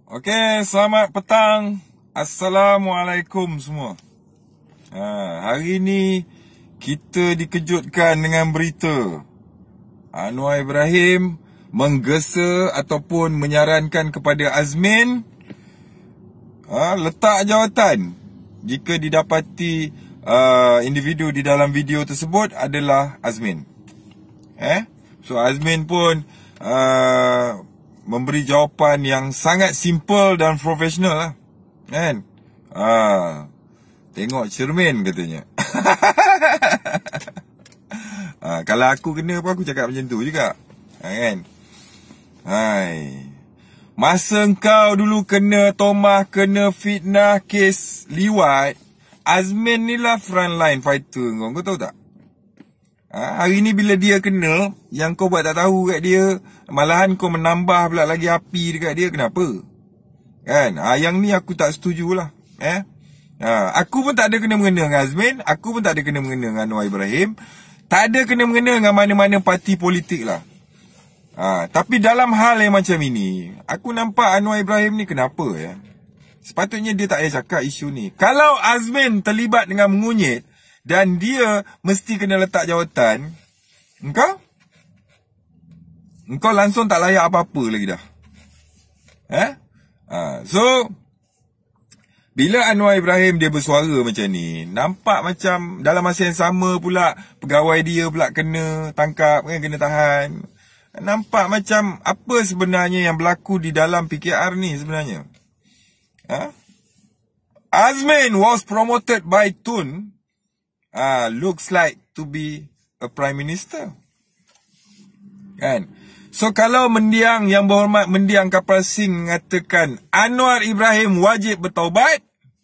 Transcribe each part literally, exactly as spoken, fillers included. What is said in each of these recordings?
Okey, selamat petang. Assalamualaikum semua. Ha, hari ni kita dikejutkan dengan berita Anwar Ibrahim menggesa ataupun menyarankan kepada Azmin ha, letak jawatan jika didapati uh, individu di dalam video tersebut adalah Azmin. Eh, so Azmin pun uh, memberi jawapan yang sangat simple dan profesional lah. Kan? Ah, tengok cermin katanya. ah, kalau aku kena pun aku cakap macam tu juga. Ah, kan? Hai. Masa kau dulu kena tomah, kena fitnah, kes liwat, Azmin ni lah frontline fighter kau. Kau tahu tak? Ha, hari ni bila dia kena, yang kau buat tak tahu kat dia, malahan kau menambah pula lagi api dekat dia, kenapa? Kan? Ha, yang ni aku tak setujulah. Eh? Ha, aku pun tak ada kena-mengena dengan Azmin, aku pun tak ada kena-mengena dengan Anwar Ibrahim, tak ada kena-mengena dengan mana-mana parti politik lah. Ha, tapi dalam hal yang macam ini, aku nampak Anwar Ibrahim ni kenapa ya? Sepatutnya dia tak payah cakap isu ni. Kalau Azmin terlibat dengan mengunyit, dan dia mesti kena letak jawatan, engkau? Engkau langsung tak layak apa-apa lagi dah. Eh? Ha, so, bila Anwar Ibrahim dia bersuara macam ni, nampak macam dalam masa yang sama pula, pegawai dia pula kena tangkap, kan, kena tahan. Nampak macam apa sebenarnya yang berlaku di dalam P K R ni sebenarnya. Ha? Azmin was promoted by Tun. Ah, looks like to be a prime minister. Kan? So kalau mendiang yang berhormat mendiang Kapal Singh mengatakan Anwar Ibrahim wajib bertaubat,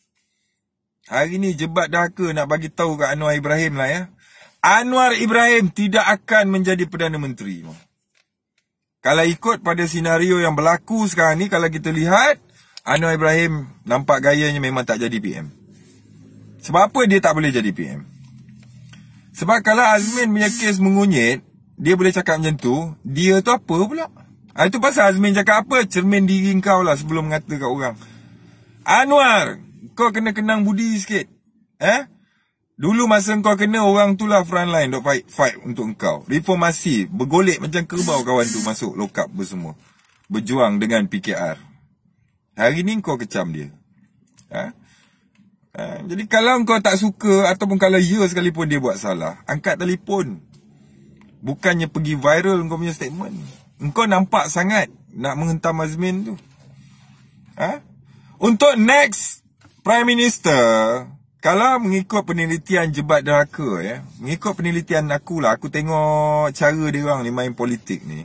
hari ni jebat dahaka nak bagi tahu kat Anwar Ibrahim lah ya. Anwar Ibrahim tidak akan menjadi Perdana Menteri. Kalau ikut pada senario yang berlaku sekarang ni, kalau kita lihat, Anwar Ibrahim nampak gayanya memang tak jadi P M. Sebab apa dia tak boleh jadi P M? Sebab kalau Azmin punya kes mengunyit, dia boleh cakap macam tu, dia tu apa pula? Ha, itu pasal Azmin cakap apa? Cermin diri kau lah sebelum mengata kat orang. Anwar, kau kena kenang budi sikit. Eh? Dulu masa kau kena, orang tu lah frontline duk fight, fight untuk kau. Reformasi, bergolek macam kerbau kawan tu masuk lokap bersemua. Berjuang dengan P K R. Hari ni kau kecam dia. Ha? Ha, jadi kalau kau tak suka ataupun kalau ya sekalipun dia buat salah, angkat telefon. Bukannya pergi viral kau punya statement. Engkau nampak sangat nak menghentam Azmin tu. Ha? Untuk next Prime Minister, kalau mengikut penelitian jebat derhaka ya, mengikut penelitian aku lah, aku tengok cara dia orang ni main politik ni.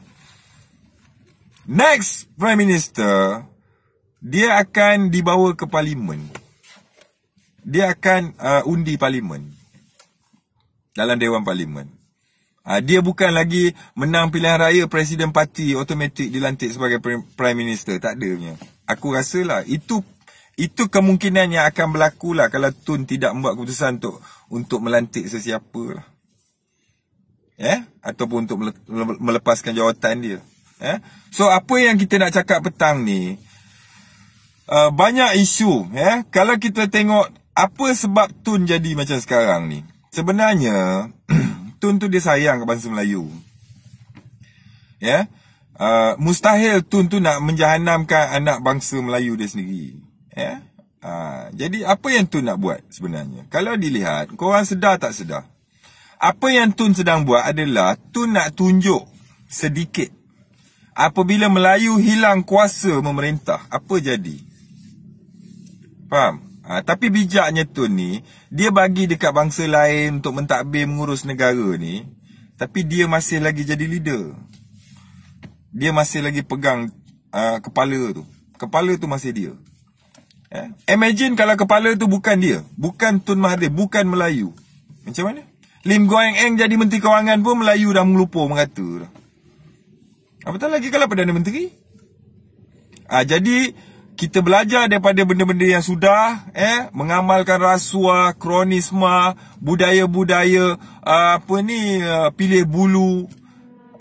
Next Prime Minister, dia akan dibawa ke parlimen. Dia akan uh, undi parlimen. Dalam Dewan Parlimen. Uh, dia bukan lagi menang pilihan raya Presiden Parti automatik dilantik sebagai Prime Minister. Tak ada punya. Aku rasa lah itu itu kemungkinan yang akan berlaku lah kalau Tun tidak membuat keputusan untuk untuk melantik sesiapa lah. Eh? Ataupun untuk melepaskan jawatan dia. Eh? So apa yang kita nak cakap petang ni, uh, banyak isu. Eh? Kalau kita tengok apa sebab Tun jadi macam sekarang ni? Sebenarnya Tun tu dia sayang ke bangsa Melayu. Ya, uh, mustahil Tun tu nak menjahanamkan anak bangsa Melayu dia sendiri. Ya, uh, jadi apa yang Tun nak buat sebenarnya? Kalau dilihat, korang sedar tak sedar? Apa yang Tun sedang buat adalah Tun nak tunjuk sedikit. Apabila Melayu hilang kuasa memerintah, apa jadi? Faham? Ha, tapi bijaknya Tun ni, dia bagi dekat bangsa lain untuk mentadbir mengurus negara ni, tapi dia masih lagi jadi leader. Dia masih lagi pegang uh, kepala tu. Kepala tu masih dia. Eh? Imagine kalau kepala tu bukan dia, bukan Tun Mahathir, bukan Melayu. Macam mana? Lim Guang Eng jadi Menteri Kewangan pun Melayu dah melupur mengata dah. Apatah lagi kalau Perdana Menteri? Ah, jadi kita belajar daripada benda-benda yang sudah, eh, mengamalkan rasuah, kronisma, budaya-budaya, uh, apa ni, uh, pilih bulu.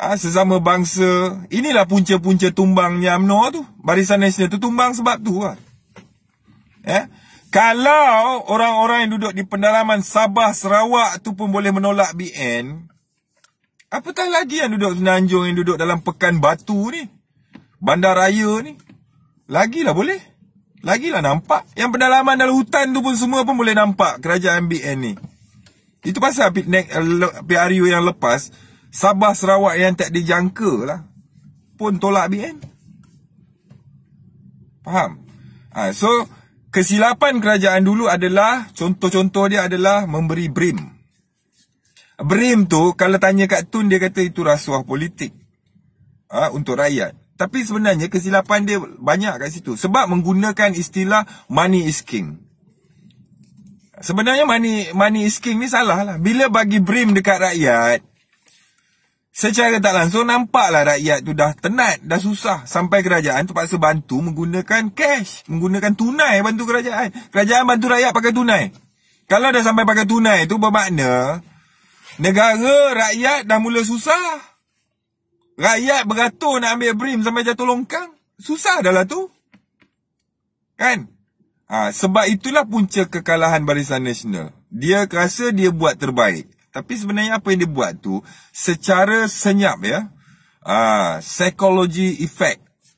ha, sesama bangsa. Inilah punca-punca tumbangnya U M N O tu. Barisan Nasional tu tumbang sebab tu lah. Eh? Kalau orang-orang yang duduk di pendalaman Sabah, Sarawak tu pun boleh menolak B N, apatah lagi yang duduk Semenanjung, yang duduk dalam Pekan Batu ni, Bandaraya ni. Lagilah boleh. Lagilah nampak. Yang pendalaman dalam hutan tu pun semua pun boleh nampak kerajaan B N ni. Itu pasal P R U yang lepas, Sabah, Sarawak yang tak dijangka lah pun tolak B N. Faham? Ha, so, kesilapan kerajaan dulu adalah, contoh-contoh dia adalah memberi B R I M. B R I M tu, kalau tanya Kak Tun, dia kata itu rasuah politik. Ha, untuk rakyat. Tapi sebenarnya kesilapan dia banyak kat situ. Sebab menggunakan istilah money is king. Sebenarnya money, money is king ni salah lah. Bila bagi B R I M dekat rakyat, secara tak langsung nampaklah rakyat tu dah tenat, dah susah. Sampai kerajaan tu paksa bantu menggunakan cash, menggunakan tunai bantu kerajaan. Kerajaan bantu rakyat pakai tunai. Kalau dah sampai pakai tunai tu bermakna negara, rakyat dah mula susah. Rakyat beratur nak ambil B R I M sampai jatuh longkang. Susah dah lah tu. Kan? Ha, sebab itulah punca kekalahan Barisan Nasional. Dia rasa dia buat terbaik. Tapi sebenarnya apa yang dia buat tu secara senyap ya. Ah, psychology effect.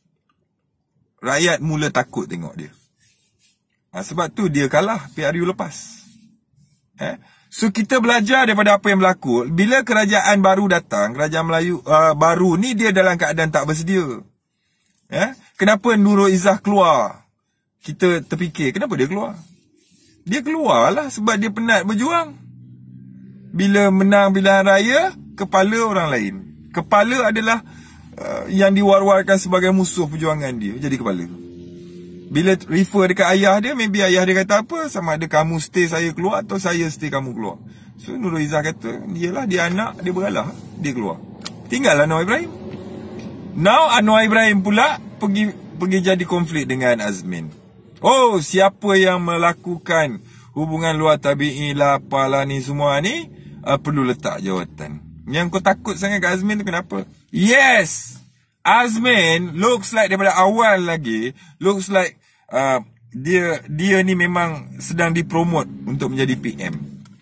Rakyat mula takut tengok dia. Ha, sebab tu dia kalah P R U lepas. Eh? So kita belajar daripada apa yang berlaku. Bila kerajaan baru datang, kerajaan Melayu uh, baru ni dia dalam keadaan tak bersedia. Eh? Kenapa Nurul Izzah keluar? Kita terfikir, kenapa dia keluar? Dia keluar lah sebab dia penat berjuang. Bila menang pilihan raya, kepala orang lain. Kepala adalah uh, yang diwar-warkan sebagai musuh perjuangan dia. Jadi kepala. Bila refer dekat ayah dia, maybe ayah dia kata apa? Sama ada kamu stay saya keluar atau saya stay kamu keluar. So Nurul Izzah kata, dialah, dia anak, dia beralah. Dia keluar. Tinggallah Anwar Ibrahim. Now Anwar Ibrahim pula pergi pergi jadi konflik dengan Azmin. Oh, siapa yang melakukan hubungan luar tabi'i lah, apalah ni semua ni, uh, perlu letak jawatan. Yang kau takut sangat kat Azmin tu kenapa? Yes! Azmin looks like daripada awal lagi, looks like uh, dia dia ni memang sedang dipromot untuk menjadi P M.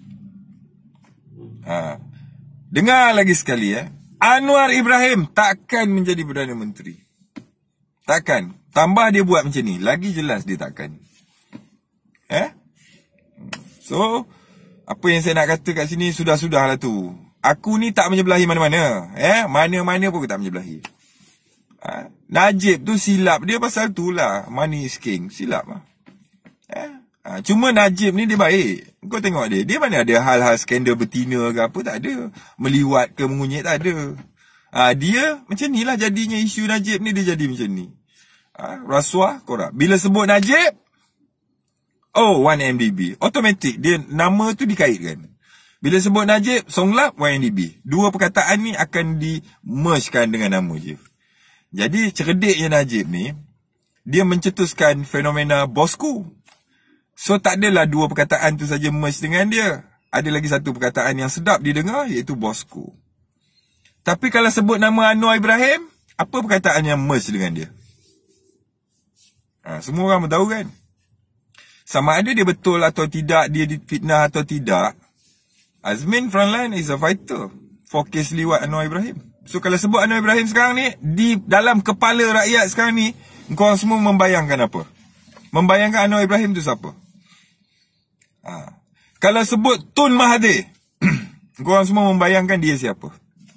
Uh, dengar lagi sekali eh. Anwar Ibrahim takkan menjadi Perdana Menteri. Takkan. Tambah dia buat macam ni, lagi jelas dia takkan. Eh? So, apa yang saya nak kata kat sini, sudah-sudah lah tu. Aku ni tak menyebelahi mana-mana. Eh? Mana-mana pun aku tak menyebelahi. Ha? Najib tu silap dia pasal tu lah. Money is king. Silap lah. Eh? Ha? Cuma Najib ni dia baik. Kau tengok dia. Dia mana ada hal-hal skandal betina ke apa, tak ada. Meliwat ke mengunyit, tak ada. Ha, dia macam ni lah jadinya isu Najib ni, dia jadi macam ni. Ha, rasuah, korak. Bila sebut Najib, oh, one M D B. Automatik, dia nama tu dikaitkan. Bila sebut Najib, Songlap, one M D B. Dua perkataan ni akan di-mergekan dengan nama dia. Jadi, cerdiknya Najib ni, dia mencetuskan fenomena bosku. So, tak adalah dua perkataan tu saja merge dengan dia. Ada lagi satu perkataan yang sedap didengar, iaitu bosku. Tapi kalau sebut nama Anwar Ibrahim, apa perkataan yang merge dengan dia? Ha, semua orang tahu kan? Sama ada dia betul atau tidak, dia difitnah atau tidak, Azmin Frontline is a fighter for kes liwat Anwar Ibrahim. So kalau sebut Anwar Ibrahim sekarang ni, di dalam kepala rakyat sekarang ni, korang semua membayangkan apa? Membayangkan Anwar Ibrahim tu siapa? Ha. Kalau sebut Tun Mahathir, korang semua membayangkan dia siapa?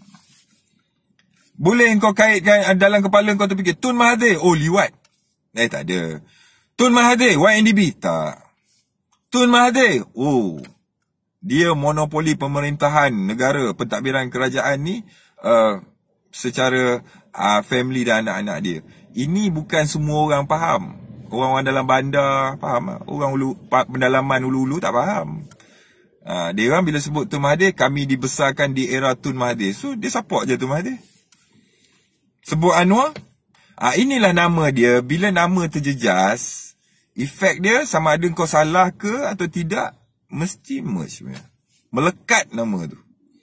Boleh kau kaitkan dalam kepala kau terfikir Tun Mahathir, oh liwat. Eh, tak ada. Tun Mahathir, Y N D B? Tak. Tun Mahathir, oh, dia monopoli pemerintahan negara, pentadbiran kerajaan ni uh, secara uh, family dan anak-anak dia. Ini bukan semua orang faham. Orang-orang dalam bandar faham. Orang ulu, pendalaman ulu-ulu tak faham. Uh, dia orang bila sebut Tun Mahathir, kami dibesarkan di era Tun Mahathir. So, dia support je Tun Mahathir. Sebut Anwar, ah, inilah nama dia. Bila nama terjejas, efek dia sama ada kau salah ke atau tidak, mesti merge. Melekat nama tu.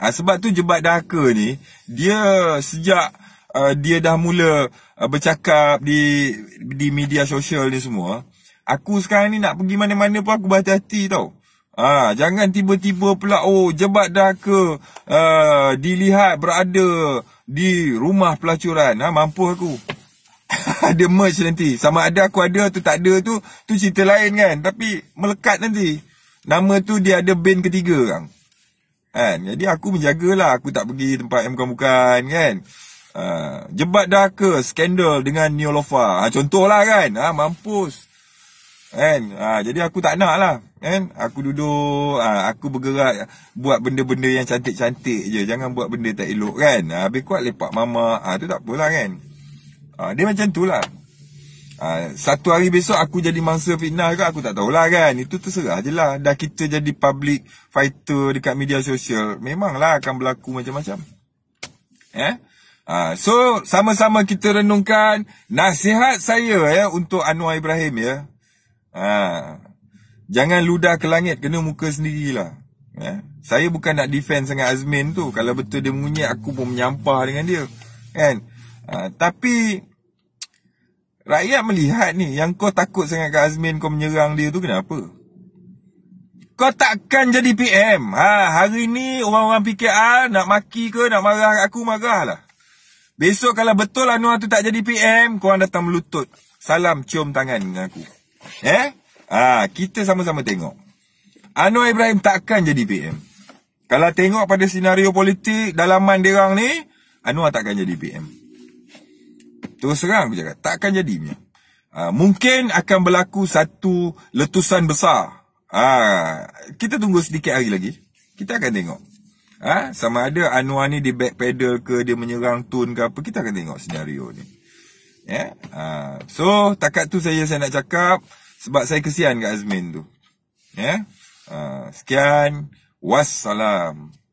Ha, sebab tu Jebat Dahaka ni, dia sejak uh, dia dah mula uh, bercakap di di media sosial ni semua, aku sekarang ni nak pergi mana-mana pun aku berhati-hati tau. Ah, ha, jangan tiba-tiba pula oh Jebat Dahaka uh, dilihat berada di rumah pelacuran. Ha, mampu aku. Ada merge nanti. Sama ada aku ada tu tak ada tu, tu cerita lain kan. Tapi melekat nanti. Nama tu dia ada band ketiga kan. Kan? Jadi aku menjagalah. Aku tak pergi tempat yang bukan-bukan kan. Uh, Jebat Dahaka skandal dengan Neolofa. Ha, contohlah kan. Ha, mampus. Kan? Ha, jadi aku tak nak lah. Kan? Aku duduk, ha, aku bergerak buat benda-benda yang cantik-cantik je. Jangan buat benda tak elok kan. Ha, habis kuat lepak mama. Ha, tu tak apalah kan. Ha, dia macam tu lah. Ha, satu hari besok aku jadi mangsa fitnah ke aku tak tahulah kan. Itu terserah je lah. Dah kita jadi public fighter dekat media sosial, memanglah akan berlaku macam-macam. Eh? Ha, so sama-sama kita renungkan nasihat saya ya untuk Anwar Ibrahim ya. Ha, jangan ludah ke langit, kena muka sendirilah. Ya. Saya bukan nak defend sangat Azmin tu. Kalau betul dia mengunyit, aku pun menyampah dengan dia. Kan? Ha, tapi rakyat melihat ni, yang kau takut sangat ke Azmin, kau menyerang dia tu kenapa? Kau takkan jadi P M. Ha, hari ni orang-orang P K R nak maki ke, nak marah aku, marahlah. Besok kalau betul Anwar tu tak jadi P M, korang datang melutut, salam cium tangan dengan aku. Eh? Ha, kita sama-sama tengok. Anwar Ibrahim takkan jadi P M. Kalau tengok pada senario politik dalaman derang ni, Anwar takkan jadi P M. Terus terang aku cakap, takkan jadi punya. Ha, mungkin akan berlaku satu letusan besar. Ha, kita tunggu sedikit hari lagi. Kita akan tengok. Ha, sama ada Anwar ni dia backpedal ke, dia menyerang Tun ke apa, kita akan tengok senario ni. Ya? Ha, so, takat tu saya saya nak cakap sebab saya kesian kat Azmin tu. Ya? Ha, sekian. Wassalam.